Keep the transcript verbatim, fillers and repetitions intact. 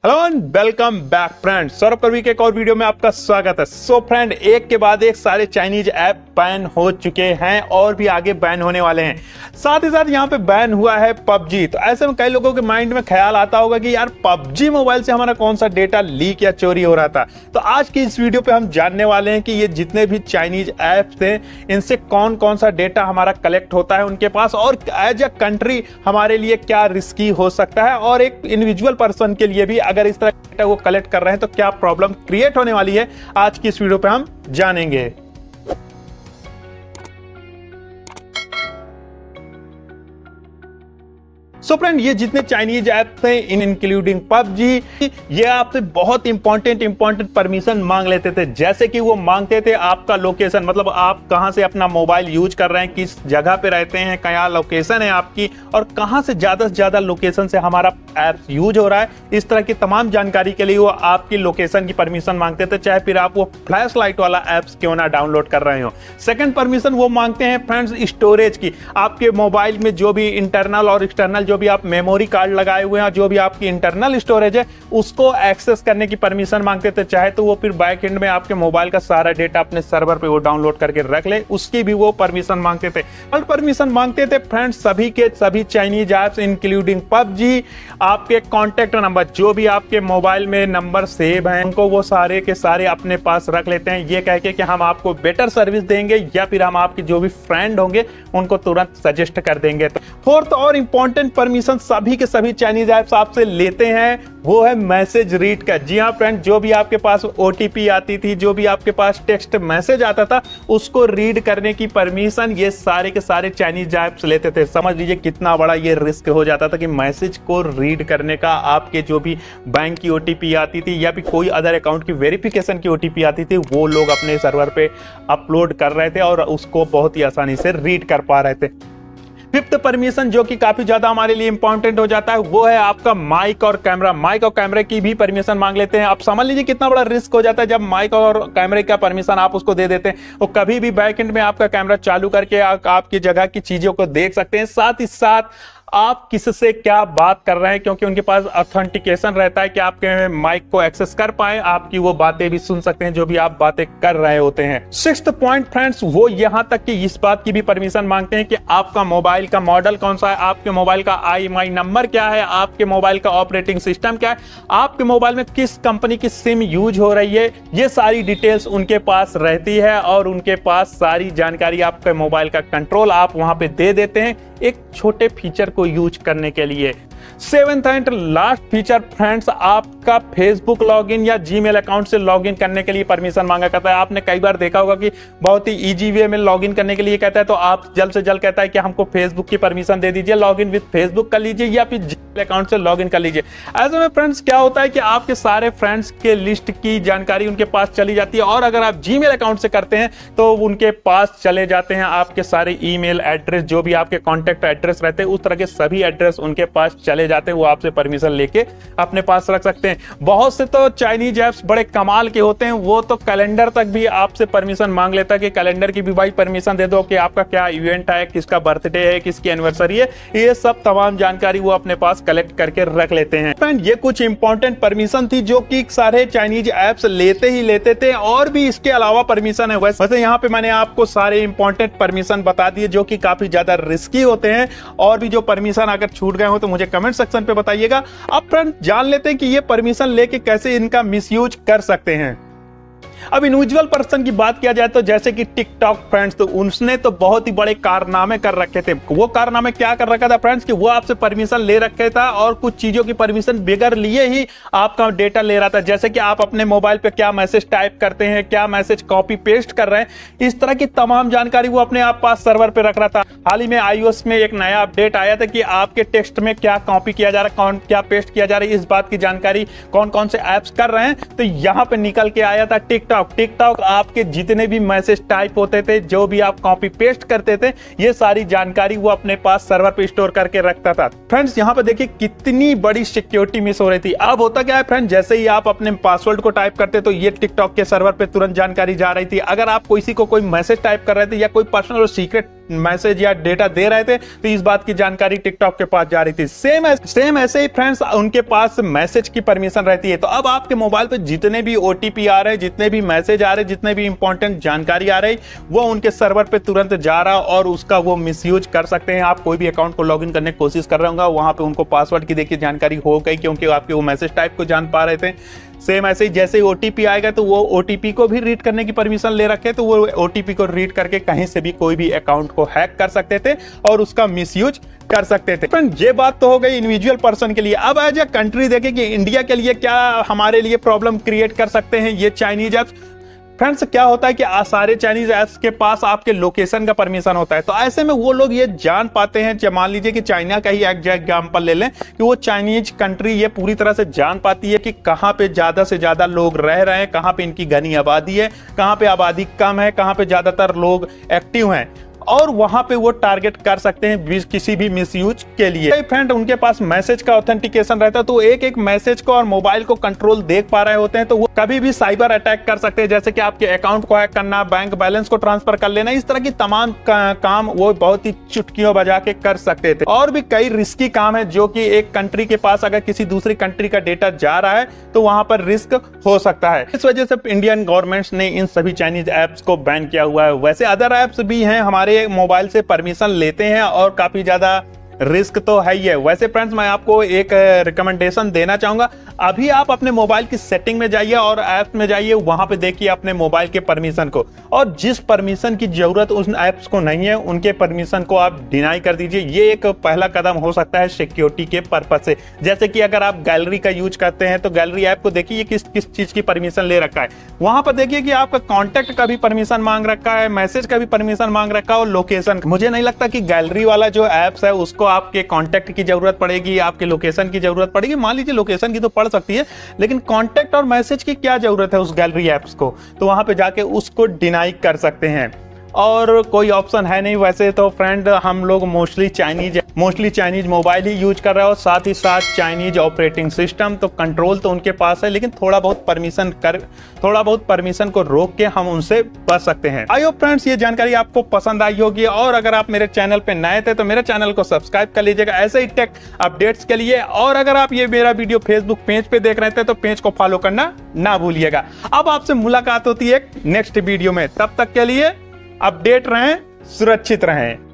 Hello and welcome back friend, Saurabh Karvi के एक और वीडियो में आपका स्वागत है। सो फ्रेंड, एक के बाद एक सारे चाइनीज ऐप बैन हो चुके हैं और भी आगे बैन होने वाले हैं। साथ ही साथ यहाँ पे बैन हुआ है पबजी। तो ऐसे में कई लोगों के माइंड में ख्याल आता होगा कि यार पबजी मोबाइल से हमारा कौन सा डेटा लीक या चोरी हो रहा था। तो आज की इस वीडियो पे हम जानने वाले हैं कि ये जितने भी चाइनीज ऐप्स थे इनसे कौन कौन सा डेटा हमारा कलेक्ट होता है उनके पास, और एज अ कंट्री हमारे लिए क्या रिस्की हो सकता है, और एक इंडिविजुअल पर्सन के लिए भी अगर इस तरह डेटा वो कलेक्ट कर रहे हैं तो क्या प्रॉब्लम क्रिएट होने वाली है, आज की इस वीडियो पे हम जानेंगे। सो फ्रेंड, ये जितने चाइनीज ऐप्स थे इन इंक्लूडिंग पबजी, ये आपसे बहुत इंपॉर्टेंट इंपॉर्टेंट परमिशन मांग लेते थे। जैसे कि वो मांगते थे आपका लोकेशन, मतलब आप कहां से अपना मोबाइल यूज कर रहे हैं, किस जगह पे रहते हैं, क्या लोकेशन है आपकी, और कहां से ज्यादा से ज्यादा लोकेशन से हमारा ऐप यूज हो रहा है। इस तरह की तमाम जानकारी के लिए वो आपकी लोकेशन की परमिशन मांगते थे, चाहे फिर आप वो फ्लैश लाइट वाला ऐप्स क्यों ना डाउनलोड कर रहे हो। सेकेंड परमिशन वो मांगते हैं फ्रेंड्स स्टोरेज की। आपके मोबाइल में जो भी इंटरनल और एक्सटर्नल जो भी आप मेमोरी कार्ड लगाए हुए हैं, जो भी आपकी इंटरनल स्टोरेज है, उसको एक्सेस करने की परमिशन मांगते थे। चाहे तो वो फिर बैक एंड में आपके मोबाइल का सारा डेटा अपने सर्वर पे वो डाउनलोड करके रख ले, उसकी भी वो परमिशन मांगते थे। और परमिशन मांगते थे फ्रेंड्स सभी के सभी चाइनीज ऐप्स इंक्लूडिंग पबजी। आपके कॉन्टेक्ट नंबर, जो भी आपके मोबाइल में नंबर सेव हैं, उनको वो सारे के सारे अपने पास रख लेते हैं, ये कह के कि हम आपको बेटर सर्विस देंगे या फिर हम आपके जो भी फ्रेंड होंगे उनको तुरंत सजेस्ट कर देंगे। तो फोर्थ और इंपॉर्टेंट परमिशन सभी के सभी चाइनीज ऐप्स आपसे लेते हैं, वो है मैसेज रीड का। जी हाँ फ्रेंड, जो भी आपके पास ओटीपी आती थी, जो भी आपके पास टेक्स्ट मैसेज आता था, उसको रीड करने की परमिशन ये सारे के सारे चाइनीज ऐप्स लेते थे। समझ लीजिए कितना बड़ा ये रिस्क हो जाता था कि मैसेज को रीड करने का, आपके जो भी बैंक की ओटीपी आती थी या फिर कोई अदर अकाउंट की वेरिफिकेशन की ओटीपी आती थी, वो लोग अपने सर्वर पे अपलोड कर रहे थे और उसको बहुत ही आसानी से रीड कर पा रहे थे। फिफ्थ परमिशन जो कि काफी ज्यादा हमारे लिए इंपॉर्टेंट हो जाता है, वो है आपका माइक और कैमरा। माइक और कैमरे की भी परमिशन मांग लेते हैं। आप समझ लीजिए कितना बड़ा रिस्क हो जाता है जब माइक और कैमरे का परमिशन आप उसको दे देते हैं। वो कभी भी बैकएंड में आपका कैमरा चालू करके आ, आपकी जगह की चीजों को देख सकते हैं। साथ ही साथ आप किससे क्या बात कर रहे हैं, क्योंकि उनके पास ऑथेंटिकेशन रहता है कि आपके माइक को एक्सेस कर पाए, आपकी वो बातें भी सुन सकते हैं जो भी आप बातें कर रहे होते हैं। सिक्स्थ पॉइंट फ्रेंड्स, वो यहां तक कि इस बात की भी परमिशन मांगते हैं कि आपका मोबाइल का मॉडल कौन सा है, आपके मोबाइल का आई एम आई नंबर क्या है, आपके मोबाइल का ऑपरेटिंग सिस्टम क्या है, आपके मोबाइल में किस कंपनी की सिम यूज हो रही है। ये सारी डिटेल्स उनके पास रहती है और उनके पास सारी जानकारी आपके मोबाइल का कंट्रोल आप वहां पे दे देते हैं एक छोटे फीचर को यूज करने के लिए। Seventh and last feature friends, आपका फेसबुक लॉगिन या जीमेल अकाउंट से लॉगिन करने के लिए परमिशन मांगा करता है। आपने कई बार देखा होगा कि बहुत ही इजी वे में लॉगिन करने के लिए कहता है, तो आप जल्द से जल्द कहता है कि हमको फेसबुक की परमिशन दे दीजिए, लॉगिन विद फेसबुक कर लीजिए या फिर जीमेल अकाउंट से लॉगिन कर लीजिए। ऐसे में फ्रेंड्स क्या होता है कि आपके सारे फ्रेंड्स के लिस्ट की जानकारी उनके पास चली जाती है, और अगर आप जीमेल अकाउंट से करते हैं तो उनके पास चले जाते हैं आपके सारे ईमेल एड्रेस, जो भी आपके कॉन्टैक्ट एड्रेस रहते हैं, उस तरह के सभी एड्रेस उनके पास चले जाते हैं। वो आपसे परमिशन लेके अपने पास रख सकते हैं। बहुत से तो चाइनीज ऐप्स बड़े कमाल के होते हैं, वो तो कैलेंडर तक भी आपसे परमिशन मांग लेता है कि कैलेंडर की भी भाई परमिशन दे दो कि आपका क्या इवेंट है, किसका बर्थडे है, किसकी एनिवर्सरी है। ये सब तमाम जानकारी वो अपने पास कलेक्ट करके रख लेते हैं। फ्रेंड, ये कुछ इंपॉर्टेंट परमिशन थी जो कि सारे चाइनीज ऐप्स लेते ही लेते थे, और भी इसके अलावा परमिशन है। वैसे यहाँ पे मैंने आपको सारे इंपॉर्टेंट परमिशन बता दिए जो कि काफी ज्यादा रिस्की होते हैं, और भी जो परमिशन अगर छूट गए हो तो मुझे कमेंट सेक्शन पे बताइएगा। अब फ्रेंड जान लेते हैं कि ये परमिशन लेके कैसे इनका मिसयूज कर सकते हैं। अब इंडिविजुअल पर्सन की बात किया जाए तो जैसे कि टिकटॉक फ्रेंड्स, तो उसने तो बहुत ही बड़े कारनामे कर रखे थे। वो कारनामे क्या कर रखा था फ्रेंड्स कि वो आपसे परमिशन ले रखे था और कुछ चीजों की परमिशन बगैर लिए ही आपका डेटा ले रहा था। जैसे कि आप अपने मोबाइल पे क्या मैसेज टाइप करते हैं, क्या मैसेज कॉपी पेस्ट कर रहे हैं, इस तरह की तमाम जानकारी वो अपने आप पास सर्वर पे रख रहा था। हाल ही में आईओएस में एक नया अपडेट आया था कि आपके टेक्स्ट में क्या कॉपी किया जा रहा है, कौन क्या पेस्ट किया जा रहा है, इस बात की जानकारी कौन कौन से ऐप्स कर रहे हैं। तो यहाँ पे निकल के आया था टिकटॉक। टिकटॉक आपके जितने भी मैसेज टाइप होते थे, जो भी आप कॉपी पेस्ट करते थे, ये सारी जानकारी वो अपने पास सर्वर पे स्टोर करके रखता था। फ्रेंड्स यहाँ पे देखिए कितनी बड़ी सिक्योरिटी मिस हो रही थी। अब होता क्या है फ्रेंड, जैसे ही आप अपने पासवर्ड को टाइप करते तो ये टिकटॉक के सर्वर पे तुरंत जानकारी जा रही थी। अगर आप किसी को कोई मैसेज टाइप कर रहे थे या कोई पर्सनल और सीक्रेट मैसेज या डेटा दे रहे थे तो इस बात की जानकारी टिकटॉक के पास जा रही थी। सेम सेम ऐसे ही फ्रेंड्स उनके पास मैसेज की परमिशन रहती है। तो अब आपके मोबाइल पे जितने भी ओटीपी आ रहे हैं, जितने भी मैसेज आ रहे हैं, जितने भी इंपॉर्टेंट जानकारी आ रही, वो उनके सर्वर पे तुरंत जा रहा और उसका वो मिसयूज कर सकते हैं। आप कोई भी अकाउंट को लॉगिन करने की कोशिश कर रहे होंगे, वहां पे उनको पासवर्ड की देखिए जानकारी हो गई क्योंकि आपके वो मैसेज टाइप को जान पा रहे थे। सेम ऐसे ही जैसे ही ओटीपी आएगा तो वो ओटीपी को भी रीड करने की परमिशन ले रखे, तो वो ओटीपी को रीड करके कहीं से भी कोई भी अकाउंट को हैक कर सकते थे और उसका मिसयूज कर सकते थे। फ्रेंड ये बात तो हो गई इंडिविजुअल पर्सन के लिए। अब एज ए कंट्री देखें कि इंडिया के लिए क्या हमारे लिए प्रॉब्लम क्रिएट कर सकते हैं ये चाइनीज ऐप्स। फ्रेंड्स क्या होता है कि सारे चाइनीज ऐप्स के पास आपके लोकेशन का परमिशन होता है, तो ऐसे में वो लोग ये जान पाते हैं, मान लीजिए कि चाइना का ही एग्जाम्पल ले लें कि वो चाइनीज कंट्री ये पूरी तरह से जान पाती है कि कहाँ पे ज्यादा से ज्यादा लोग रह रहे हैं, कहाँ पे इनकी घनी आबादी है, कहाँ पे आबादी कम है, कहाँ पे ज्यादातर लोग एक्टिव हैं, और वहां पे वो टारगेट कर सकते हैं किसी भी मिसयूज के लिए। फ्रेंड उनके पास मैसेज का ऑथेंटिकेशन रहता है, तो एक एक मैसेज को और मोबाइल को कंट्रोल देख पा रहे होते हैं, तो वो कभी भी साइबर अटैक कर सकते हैं, जैसे कि आपके अकाउंट को हैक करना, बैंक बैलेंस को ट्रांसफर कर लेना, इस तरह की तमाम का, काम वो बहुत ही चुटकियों बजा के कर सकते थे। और भी कई रिस्की काम है जो कि एक कंट्री के पास अगर किसी दूसरी कंट्री का डेटा जा रहा है तो वहां पर रिस्क हो सकता है। इस वजह से इंडियन गवर्नमेंट ने इन सभी चाइनीज ऐप्स को बैन किया हुआ है। वैसे अदर ऐप्स भी हैं, हमारे मोबाइल से परमिशन लेते हैं और काफी ज्यादा रिस्क तो है ही है। वैसे फ्रेंड्स मैं आपको एक रिकमेंडेशन देना चाहूंगा, अभी आप अपने मोबाइल की सेटिंग में जाइए और ऐप में जाइए, वहां पे देखिए अपने मोबाइल के परमिशन को, और जिस परमिशन की जरूरत उन ऐप्स को नहीं है उनके परमिशन को आप डिनाई कर दीजिए। ये एक पहला कदम हो सकता है सिक्योरिटी के पर्पज से। जैसे कि अगर आप गैलरी का यूज करते हैं तो गैलरी ऐप को देखिए किस किस चीज की परमिशन ले रखा है, वहां पर देखिए कि आपका कॉन्टैक्ट का भी परमिशन मांग रखा है, मैसेज का भी परमिशन मांग रखा है और लोकेशन। मुझे नहीं लगता कि गैलरी वाला जो ऐप्स है उसको आपके कॉन्टैक्ट की जरूरत पड़ेगी, आपके लोकेशन की जरूरत पड़ेगी। मान लीजिए लोकेशन की तो पड़ सकती है, लेकिन कॉन्टैक्ट और मैसेज की क्या जरूरत है उस गैलरी ऐप्स को, तो वहां पे जाके उसको डिनाई कर सकते हैं और कोई ऑप्शन है नहीं। वैसे तो फ्रेंड हम लोग mostly Chinese mostly Chinese mobile ही यूज कर रहे हैं और साथ ही साथ चाइनीज ऑपरेटिंग सिस्टम, तो कंट्रोल तो उनके पास है, लेकिन थोड़ा बहुत परमिशन कर थोड़ा बहुत परमिशन को रोक के हम उनसे बच सकते हैं। आई होप फ्रेंड्स ये जानकारी आपको पसंद आई होगी, और अगर आप मेरे चैनल पे नए थे तो मेरे चैनल को सब्सक्राइब कर लीजिएगा ऐसे ही टेक अपडेट्स के लिए। और अगर आप ये मेरा वीडियो फेसबुक पेज पे देख रहे थे तो पेज को फॉलो करना ना भूलिएगा। अब आपसे मुलाकात होती है नेक्स्ट वीडियो में, तब तक के लिए अपडेट रहें, सुरक्षित रहें।